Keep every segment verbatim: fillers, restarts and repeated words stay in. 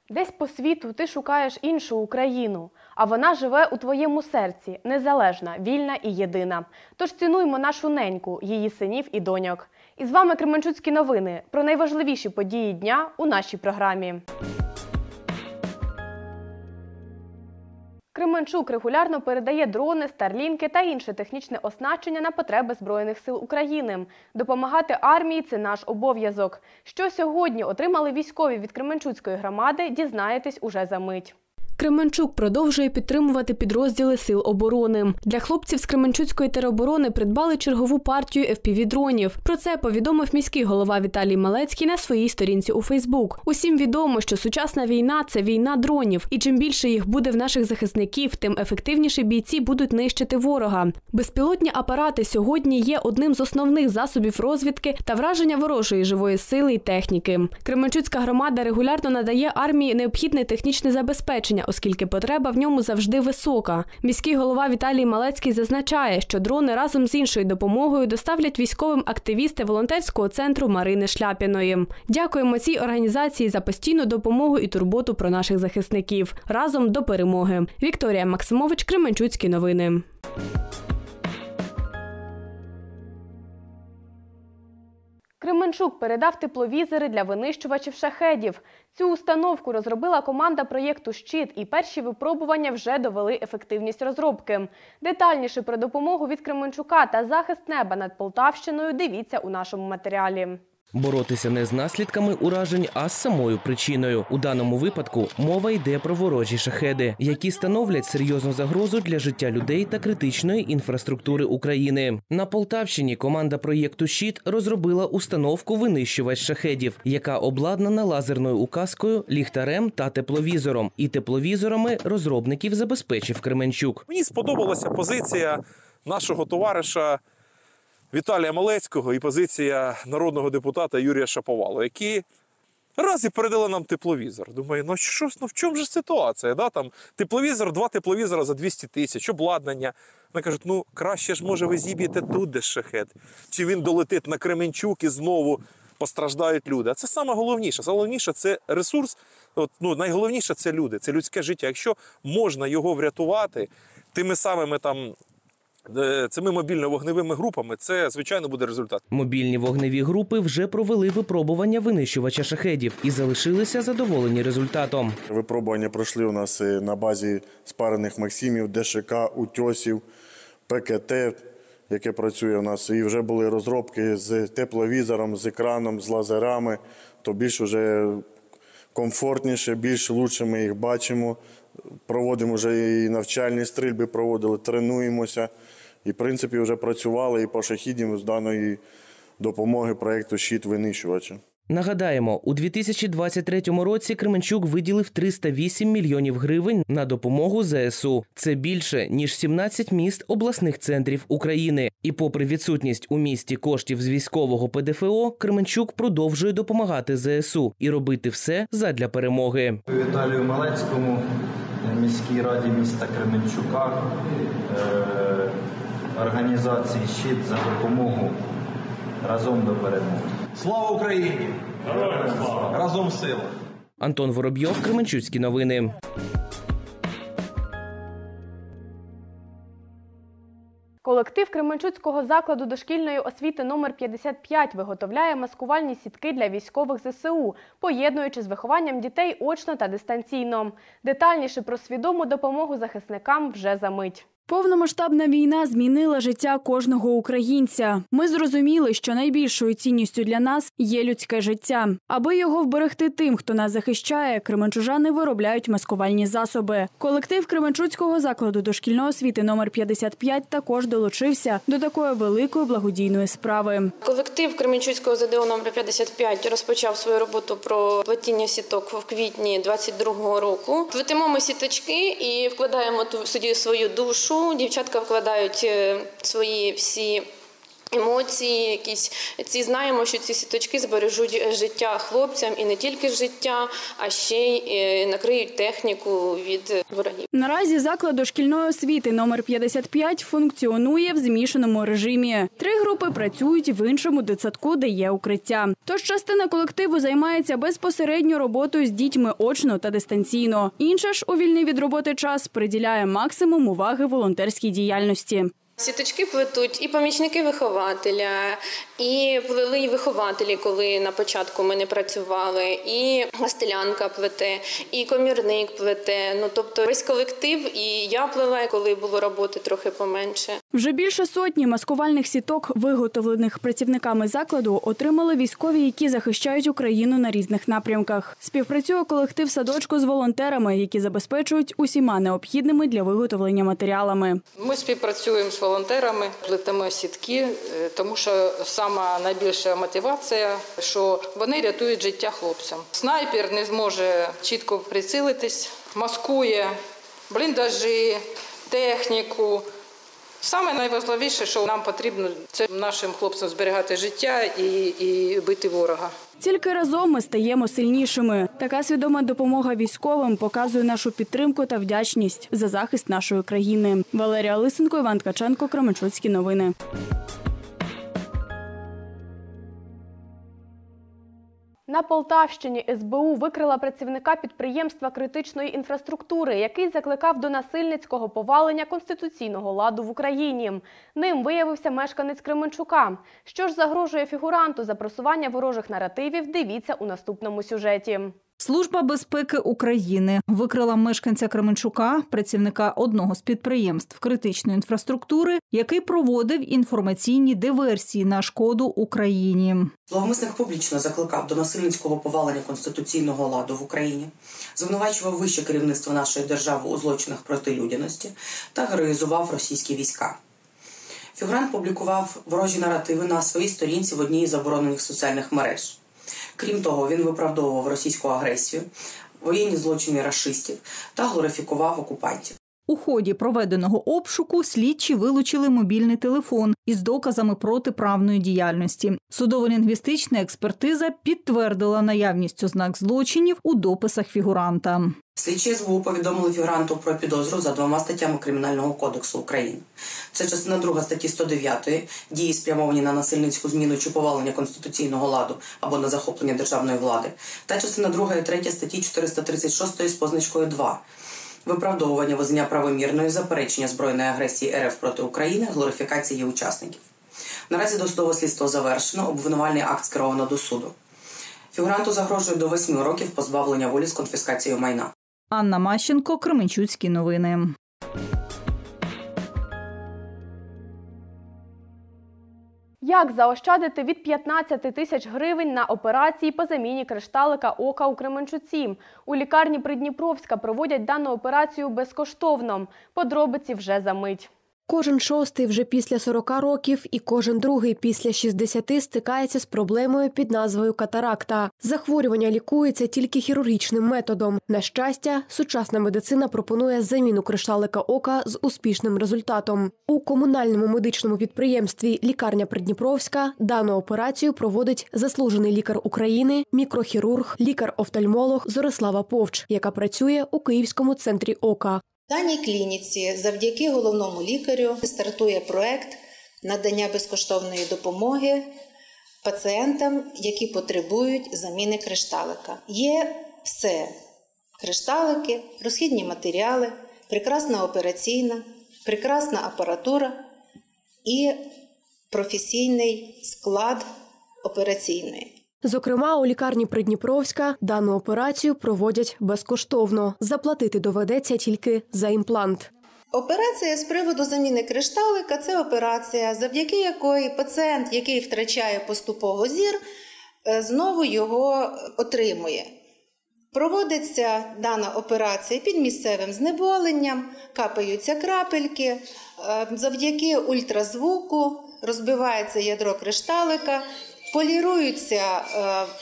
Десь по світу ти шукаєш іншу Україну, а вона живе у твоєму серці, незалежна, вільна і єдина. Тож цінуймо нашу неньку, її синів і доньок. І з вами Кременчуцькі новини про найважливіші події дня у нашій програмі. Кременчук регулярно передає дрони, старлінки та інше технічне оснащення на потреби Збройних сил України. Допомагати армії – це наш обов'язок. Що сьогодні отримали військові від Кременчуцької громади, дізнаєтесь уже за мить. Кременчук продовжує підтримувати підрозділи Сил оборони. Для хлопців з Кременчуцької тероборони придбали чергову партію еф пі ві-дронів. Про це повідомив міський голова Віталій Малецький на своїй сторінці у Фейсбук. Усім відомо, що сучасна війна – це війна дронів. І чим більше їх буде в наших захисників, тим ефективніше бійці будуть нищити ворога. Безпілотні апарати сьогодні є одним з основних засобів розвідки та враження ворожої живої сили і техніки. Кременчуцька громада регулярно надає армії необхідне технічне забезпечення, оскільки потреба в ньому завжди висока. Міський голова Віталій Малецький зазначає, що дрони разом з іншою допомогою доставлять військовим активісти волонтерського центру Марини Шляпіної. Дякуємо цій організації за постійну допомогу і турботу про наших захисників. Разом до перемоги. Вікторія Максимович, Кременчуцькі новини. Кременчук передав тепловізори для винищувачів шахедів. Цю установку розробила команда проєкту «Щит», і перші випробування вже довели ефективність розробки. Детальніше про допомогу від Кременчука та захист неба над Полтавщиною дивіться у нашому матеріалі. Боротися не з наслідками уражень, а з самою причиною. У даному випадку мова йде про ворожі шахеди, які становлять серйозну загрозу для життя людей та критичної інфраструктури України. На Полтавщині команда проєкту «Щит» розробила установку винищувач шахедів, яка обладнана лазерною указкою, ліхтарем та тепловізором. І тепловізорами розробників забезпечив Кременчук. Мені сподобалася позиція нашого товариша Віталія Малецького і позиція народного депутата Юрія Шаповалова, які раз і передали нам тепловізор. Думаю, ну що, ну в чому ж ситуація? Да? Там тепловізор, два тепловізора за двісті тисяч, обладнання. Вони кажуть, ну краще ж, може, ви зіб'єте тут, де шахед. Чи він долетить на Кременчук і знову постраждають люди. А це саме головніше. Головніше – це ресурс, от, ну, найголовніше – це люди, це людське життя. Якщо можна його врятувати тими самими там цими мобільно-вогневими групами, це, звичайно, буде результат. Мобільні вогневі групи вже провели випробування винищувача шахедів і залишилися задоволені результатом. Випробування пройшли у нас на базі спарених Максимів, де ще ка, утьосів, пе ке те, яке працює у нас. І вже були розробки з тепловізором, з екраном, з лазерами. То більш вже комфортніше, більш лучше ми їх бачимо. Проводимо вже і навчальні стрільби, проводили, тренуємося. І, в принципі, вже працювали і по шахідам з даної допомоги проєкту «Щит» винищувача. Нагадаємо, у дві тисячі двадцять третьому році Кременчук виділив триста вісім мільйонів гривень на допомогу зе ес у. Це більше, ніж сімнадцять міст обласних центрів України. І попри відсутність у місті коштів з військового пе де фе о, Кременчук продовжує допомагати зе ес у і робити все задля перемоги. Віталію Малецькому, міській раді міста Кременчука, організації «Щит» за допомогу. Разом до перемоги. Слава Україні! Героям слава! Разом сила! Антон Воробйов, Кременчуцькі новини. Колектив Кременчуцького закладу дошкільної освіти номер п'ятдесят п'ять виготовляє маскувальні сітки для військових зе се у, поєднуючи з вихованням дітей очно та дистанційно. Детальніше про свідому допомогу захисникам вже за мить. Повномасштабна війна змінила життя кожного українця. Ми зрозуміли, що найбільшою цінністю для нас є людське життя. Аби його вберегти тим, хто нас захищає, кременчужани виробляють маскувальні засоби. Колектив Кременчуцького закладу дошкільної освіти номер п'ятдесят п'ять також долучився до такої великої благодійної справи. Колектив Кременчуцького зе де о номер п'ятдесят п'ять розпочав свою роботу про плетіння сіток в квітні двадцять другого року. Плетимо ми сіточки і вкладаємо сюди свою душу. Дівчатка вкладають свої всі емоції якісь. Ці знаємо, що ці сіточки збережуть життя хлопцям і не тільки життя, а ще й накриють техніку від ворогів. Наразі заклад дошкільної освіти номер п'ятдесят п'ять функціонує в змішаному режимі. Три групи працюють в іншому дитсадку, де є укриття. Тож частина колективу займається безпосередньо роботою з дітьми очно та дистанційно. Інша ж у вільний від роботи час приділяє максимум уваги волонтерській діяльності. Сіточки плетуть і помічники вихователя, і плели й вихователі, коли на початку ми не працювали, і гастелянка плете, і комірник плете. Ну, тобто весь колектив, і я плела, коли було роботи трохи поменше. Вже більше сотні маскувальних сіток, виготовлених працівниками закладу, отримали військові, які захищають Україну на різних напрямках. Співпрацює колектив садочку з волонтерами, які забезпечують усіма необхідними для виготовлення матеріалами. Ми співпрацюємо з волонтерами, плетемо сітки, тому що сама найбільша мотивація, що вони рятують життя хлопцям. Снайпер не зможе чітко прицілитись, маскує бліндажі, техніку. Саме найважливіше, що нам потрібно, це нашим хлопцям зберігати життя і, і бити ворога. Тільки разом ми стаємо сильнішими. Така свідома допомога військовим показує нашу підтримку та вдячність за захист нашої країни. Валерія Лисенко, Іван Ткаченко, Кременчуцькі новини. На Полтавщині ес бе у викрила працівника підприємства критичної інфраструктури, який закликав до насильницького повалення конституційного ладу в Україні. Ним виявився мешканець Кременчука. Що ж загрожує фігуранту за просування ворожих наративів, дивіться у наступному сюжеті. Служба безпеки України викрила мешканця Кременчука, працівника одного з підприємств критичної інфраструктури, який проводив інформаційні диверсії на шкоду Україні. Зловмисник публічно закликав до насильницького повалення конституційного ладу в Україні, звинувачував вище керівництво нашої держави у злочинах проти людяності та героїзував російські війська. Фігурант публікував ворожі наративи на своїй сторінці в одній із заборонених соціальних мереж. Крім того, він виправдовував російську агресію, воєнні злочини рашистів та глорифікував окупантів. У ході проведеного обшуку слідчі вилучили мобільний телефон із доказами протиправної діяльності. Судово-лінгвістична експертиза підтвердила наявність ознак злочинів у дописах фігуранта. Слідчі ес бе у повідомили фігуранту про підозру за двома статтями Кримінального кодексу України. Це частина друга статті сто дев'ять «Дії, спрямовані на насильницьку зміну чи повалення конституційного ладу або на захоплення державної влади» та частина друга і третя статті чотириста тридцять шість з позначкою два «Виправдовування визнання правомірної, заперечення збройної агресії ер еф проти України, глорифікації її учасників». Наразі досудове слідство завершено, обвинувальний акт скеровано до суду. Фігуранту загрожує до восьми років позбавлення волі з конфіскацією майна. Анна Мащенко, Кременчуцькі новини. Як заощадити від п'ятнадцяти тисяч гривень на операції по заміні кришталика ока у Кременчуці? У лікарні Придніпровська проводять дану операцію безкоштовно. Подробиці вже за мить. Кожен шостий вже після сорока років і кожен другий після шістдесяти стикається з проблемою під назвою катаракта. Захворювання лікується тільки хірургічним методом. На щастя, сучасна медицина пропонує заміну кришталика ока з успішним результатом. У комунальному медичному підприємстві «Лікарня Придніпровська» дану операцію проводить заслужений лікар України, мікрохірург, лікар-офтальмолог Зорислава Повч, яка працює у Київському центрі ока. В даній клініці завдяки головному лікарю стартує проект надання безкоштовної допомоги пацієнтам, які потребують заміни кришталика. Є все – кришталики, розхідні матеріали, прекрасна операційна, прекрасна апаратура і професійний склад операційної. Зокрема, у лікарні Придніпровська дану операцію проводять безкоштовно. Заплатити доведеться тільки за імплант. Операція з приводу заміни кришталика – це операція, завдяки якої пацієнт, який втрачає поступово зір, знову його отримує. Проводиться дана операція під місцевим знеболенням, капаються крапельки, завдяки ультразвуку розбивається ядро кришталика, поліруються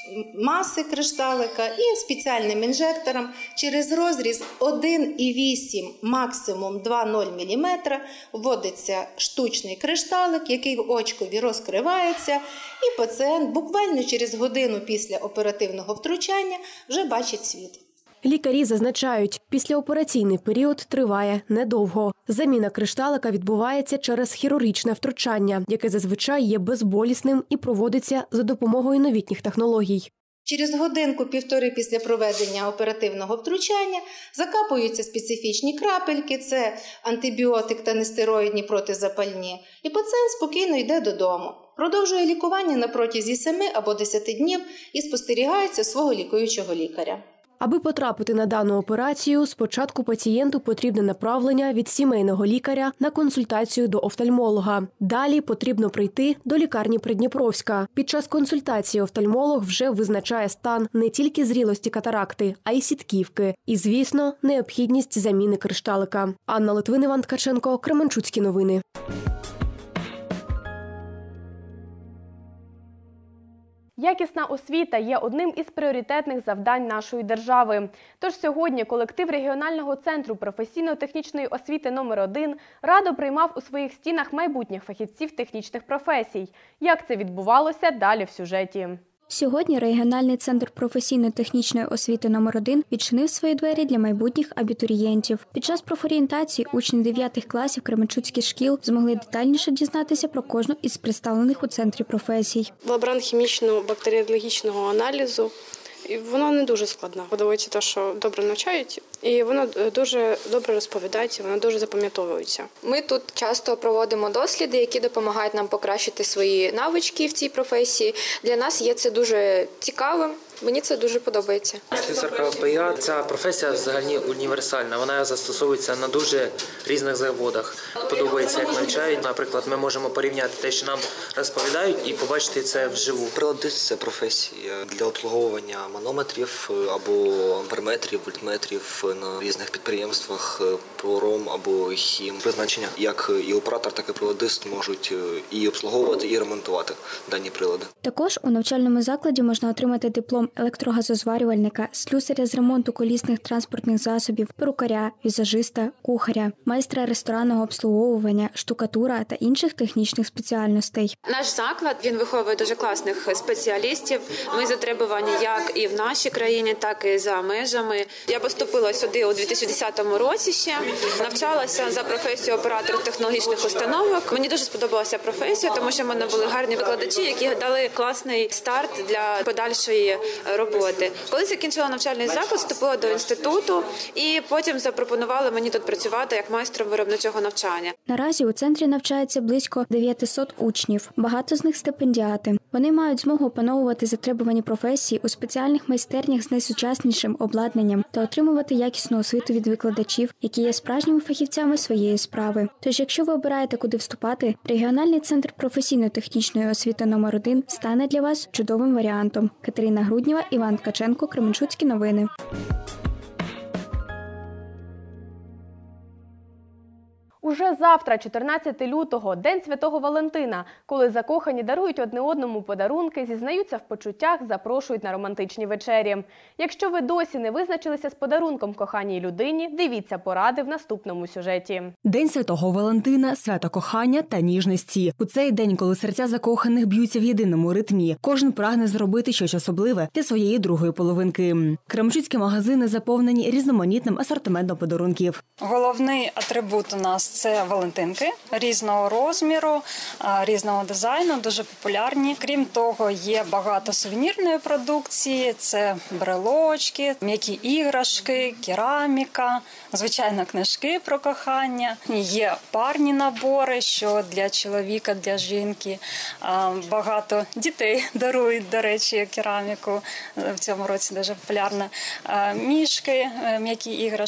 маси кришталика і спеціальним інжектором через розріз один цілих вісім десятих, максимум два цілих нуль міліметра вводиться штучний кришталик, який в очкові розкривається, і пацієнт буквально через годину після оперативного втручання вже бачить світ. Лікарі зазначають, післяопераційний період триває недовго. Заміна кришталика відбувається через хірургічне втручання, яке зазвичай є безболісним і проводиться за допомогою новітніх технологій. Через годинку-півтори після проведення оперативного втручання закапуються специфічні крапельки, це антибіотик та нестероїдні протизапальні, і пацієнт спокійно йде додому. Продовжує лікування на протязі семи або десяти днів і спостерігається свого лікуючого лікаря. Аби потрапити на дану операцію, спочатку пацієнту потрібне направлення від сімейного лікаря на консультацію до офтальмолога. Далі потрібно прийти до лікарні Придніпровська. Під час консультації офтальмолог вже визначає стан не тільки зрілості катаракти, а й сітківки. І, звісно, необхідність заміни кришталика. Анна Литвин, Іван Ткаченко, Кременчуцькі новини. Якісна освіта є одним із пріоритетних завдань нашої держави. Тож сьогодні колектив регіонального центру професійно-технічної освіти номер один радо приймав у своїх стінах майбутніх фахівців технічних професій. Як це відбувалося, далі в сюжеті. Сьогодні регіональний центр професійно-технічної освіти номер один відчинив свої двері для майбутніх абітурієнтів. Під час профорієнтації учні дев'ятих класів кременчуцьких шкіл змогли детальніше дізнатися про кожну із представлених у центрі професій. Лаборант хімічно-бактеріологічного аналізу. І воно не дуже складно. Подобається те, що добре навчають, і воно дуже добре розповідається, воно дуже запам'ятовується. Ми тут часто проводимо досліди, які допомагають нам покращити свої навички в цій професії. Для нас є це дуже цікавим. Мені це дуже подобається. Слюсарка ПІА – ця професія взагалі універсальна. Вона застосовується на дуже різних заводах. Подобається, як навчають. Наприклад, ми можемо порівняти те, що нам розповідають, і побачити це вживу. Приладист – це професія для обслуговування манометрів або амперметрів, вольтметрів на різних підприємствах, пром або хім. Призначення як і оператор, так і приладист можуть і обслуговувати, і ремонтувати дані прилади. Також у навчальному закладі можна отримати диплом електрогазозварювальника, слюсаря з ремонту колісних транспортних засобів, перукаря, візажиста, кухаря, майстра ресторанного обслуговування, штукатура та інших технічних спеціальностей. Наш заклад, він виховує дуже класних спеціалістів. Ми затребувані як і в нашій країні, так і за межами. Я поступила сюди у дві тисячі десятому році ще, навчалася за професію оператор технологічних установок. Мені дуже сподобалася професія, тому що в мене були гарні викладачі, які дали класний старт для подальшої роботи. Коли закінчила навчальний заклад, вступила до інституту і потім запропонували мені тут працювати як майстром виробничого навчання. Наразі у центрі навчається близько дев'ятисот учнів. Багато з них стипендіати. Вони мають змогу опановувати затребувані професії у спеціальних майстернях з найсучаснішим обладнанням та отримувати якісну освіту від викладачів, які є справжніми фахівцями своєї справи. Тож, якщо ви обираєте, куди вступати, регіональний центр професійно-технічної освіти номер один стане для вас чудовим варіантом. Катерина Груднєва, Іван Ткаченко, Кременчуцькі новини. Уже завтра, чотирнадцятого лютого, День Святого Валентина, коли закохані дарують одне одному подарунки, зізнаються в почуттях, запрошують на романтичні вечері. Якщо ви досі не визначилися з подарунком коханій людині, дивіться поради в наступному сюжеті. День Святого Валентина – свято кохання та ніжності. У цей день, коли серця закоханих б'ються в єдиному ритмі, кожен прагне зробити щось особливе для своєї другої половинки. Кременчуцькі магазини заповнені різноманітним асортиментом подарунків. Головний атрибут у нас – це валентинки різного розміру, різного дизайну, дуже популярні. Крім того, є багато сувенірної продукції, це брелочки, м'які іграшки, кераміка, звичайно, книжки про кохання. Є парні набори, що для чоловіка, для жінки. Багато дітей дарують, до речі, кераміку. В цьому році дуже популярна. Мішки, м'які іграшки.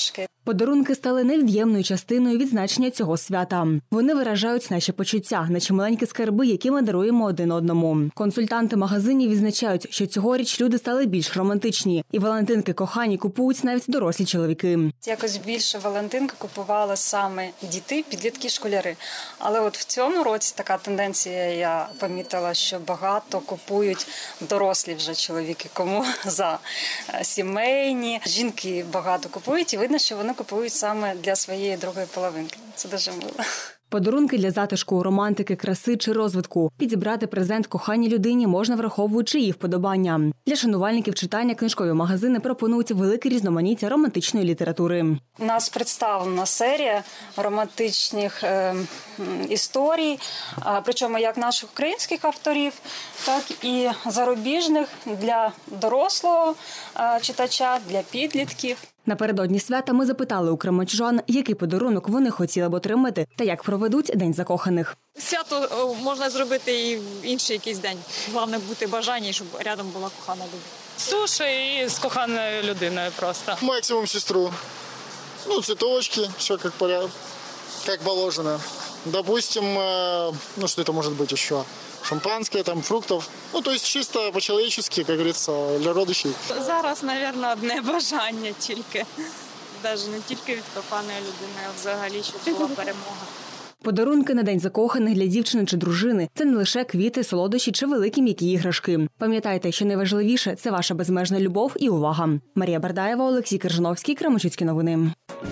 Подарунки стали невід'ємною частиною відзначення цього свята. Вони виражають наші почуття, наче маленькі скарби, які ми даруємо один одному. Консультанти магазинів відзначають, що цьогоріч люди стали більш романтичні. І валентинки кохані купують навіть дорослі чоловіки. Якось більше валентинки купували саме діти, підлітки, школяри. Але от в цьому році така тенденція, я помітила, що багато купують дорослі вже чоловіки, кому за сімейні. Жінки багато купують і видно, що вони купують саме для своєї другої половинки. Це дуже мило. Подарунки для затишку, романтики, краси чи розвитку. Підібрати презент коханій людині можна, враховуючи її вподобання. Для шанувальників читання книжкові магазини пропонують велике різноманіття романтичної літератури. У нас представлена серія романтичних е, історій, е, причому як наших українських авторів, так і зарубіжних для дорослого е, читача, для підлітків. Напередодні свята ми запитали у кременчужан, який подарунок вони хотіли б отримати та як проведуть День закоханих. Свято можна зробити і в інший якийсь день. Головне бути бажання, щоб рядом була кохана людина. Суші і з коханою людиною просто. Максимум сестру. Ну, цветочки, все как порядок, как положено. Допустим, ну что это может быть еще? Шампанское, там, фруктов. Ну, то есть чисто по-человечески, как говорится, для родичей. Зараз, мабуть, одне бажання тільки. Навіть не тільки від коханої людини, а взагалі, щоб була перемога. Подарунки на День закоханих для дівчини чи дружини – це не лише квіти, солодощі чи великі м'які іграшки. Пам'ятайте, що найважливіше – це ваша безмежна любов і увага. Марія Бардаєва, Олексій Кержановський, Кременчуцькі новини.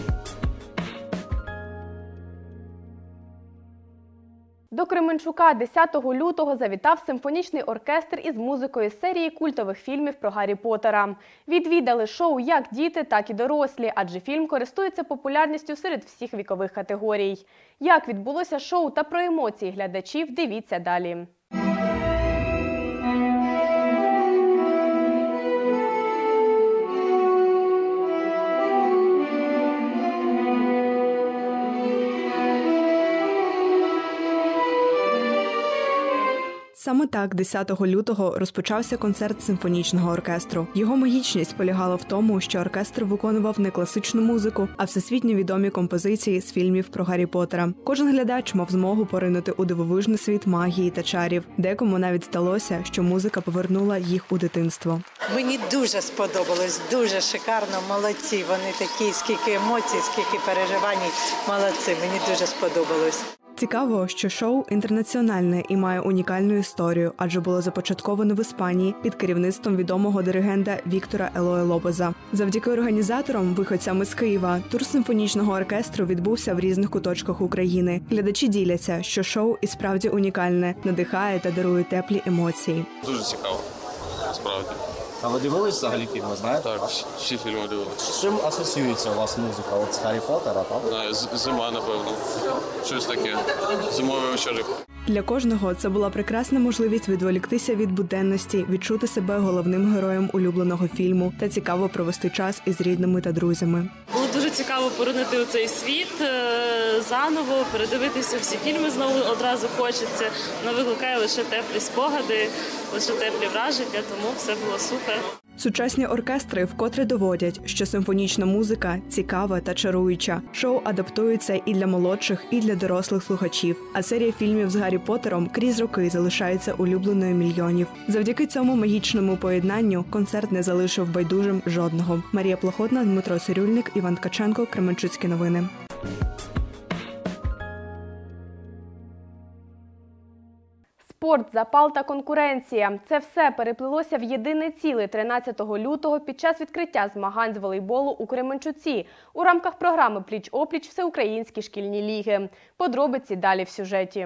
До Кременчука десятого лютого завітав симфонічний оркестр із музикою з серії культових фільмів про Гаррі Поттера. Відвідали шоу як діти, так і дорослі, адже фільм користується популярністю серед всіх вікових категорій. Як відбулося шоу та про емоції глядачів, дивіться далі. Саме так десятого лютого розпочався концерт симфонічного оркестру. Його магічність полягала в тому, що оркестр виконував не класичну музику, а всесвітньо відомі композиції з фільмів про Гаррі Поттера. Кожен глядач мав змогу поринути у дивовижний світ магії та чарів. Декому навіть здалося, що музика повернула їх у дитинство. Мені дуже сподобалось, дуже шикарно, молодці. Вони такі, скільки емоцій, скільки переживань, молодці. Мені дуже сподобалось. Цікаво, що шоу інтернаціональне і має унікальну історію, адже було започатковано в Іспанії під керівництвом відомого диригента Віктора Елоя Лопеза. Завдяки організаторам, виходцям із Києва, тур симфонічного оркестру відбувся в різних куточках України. Глядачі діляться, що шоу і справді унікальне, надихає та дарує теплі емоції. Дуже цікаво, справді. А ви дивились взагалі фільми, знаєте? Так, всі фільми дивилися. З чим асоціюється у вас музика? От з Гаррі Поттера, так? Не, зима, напевно. Щось таке. Зимові вечори. Для кожного це була прекрасна можливість відволіктися від буденності, відчути себе головним героєм улюбленого фільму та цікаво провести час із рідними та друзями. Було дуже цікаво поринути у цей світ заново, передивитися всі фільми знову одразу хочеться. Воно викликає лише теплі спогади, лише теплі враження, тому все було супер. Сучасні оркестри вкотре доводять, що симфонічна музика цікава та чаруюча. Шоу адаптується і для молодших, і для дорослих слухачів. А серія фільмів з Гаррі Поттером крізь роки залишається улюбленою мільйонів. Завдяки цьому магічному поєднанню концерт не залишив байдужим жодного. Марія Плохотна, Дмитро Цирюльник, Іван Ткаченко, Кременчуцькі новини. Спорт, запал та конкуренція – це все переплилося в єдине ціле тринадцятого лютого під час відкриття змагань з волейболу у Кременчуці у рамках програми «Пліч-опліч. Всеукраїнські шкільні ліги». Подробиці далі в сюжеті.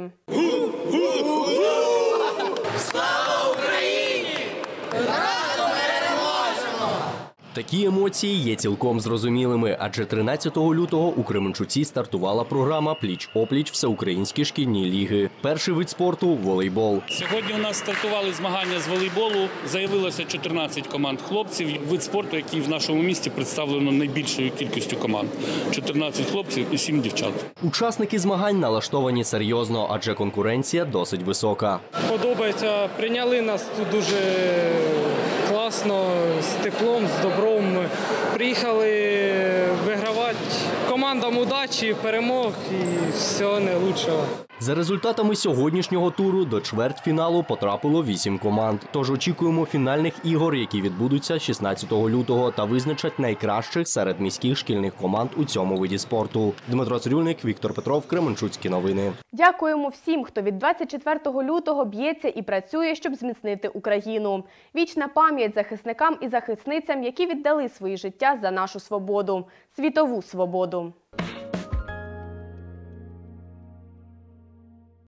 Слава Україні! Разом переможемо! Такі емоції є цілком зрозумілими, адже тринадцятого лютого у Кременчуці стартувала програма «Пліч-опліч. Всеукраїнські шкільні ліги». Перший вид спорту – волейбол. Сьогодні у нас стартували змагання з волейболу. Заявилося чотирнадцять команд хлопців. Вид спорту, який в нашому місті представлено найбільшою кількістю команд. чотирнадцять хлопців і сім дівчат. Учасники змагань налаштовані серйозно, адже конкуренція досить висока. Подобається. Прийняли нас тут дуже класно, з теплом, з добром. Приїхали вигравати командам удачі, перемог і всього найкращого. За результатами сьогоднішнього туру до чвертьфіналу потрапило вісім команд. Тож очікуємо фінальних ігор, які відбудуться шістнадцятого лютого та визначать найкращих серед міських шкільних команд у цьому виді спорту. Дмитро Цирюльник, Віктор Петров, Кременчуцькі новини. Дякуємо всім, хто від двадцять четвертого лютого б'ється і працює, щоб зміцнити Україну. Вічна пам'ять захисникам і захисницям, які віддали свої життя за нашу свободу – світову свободу.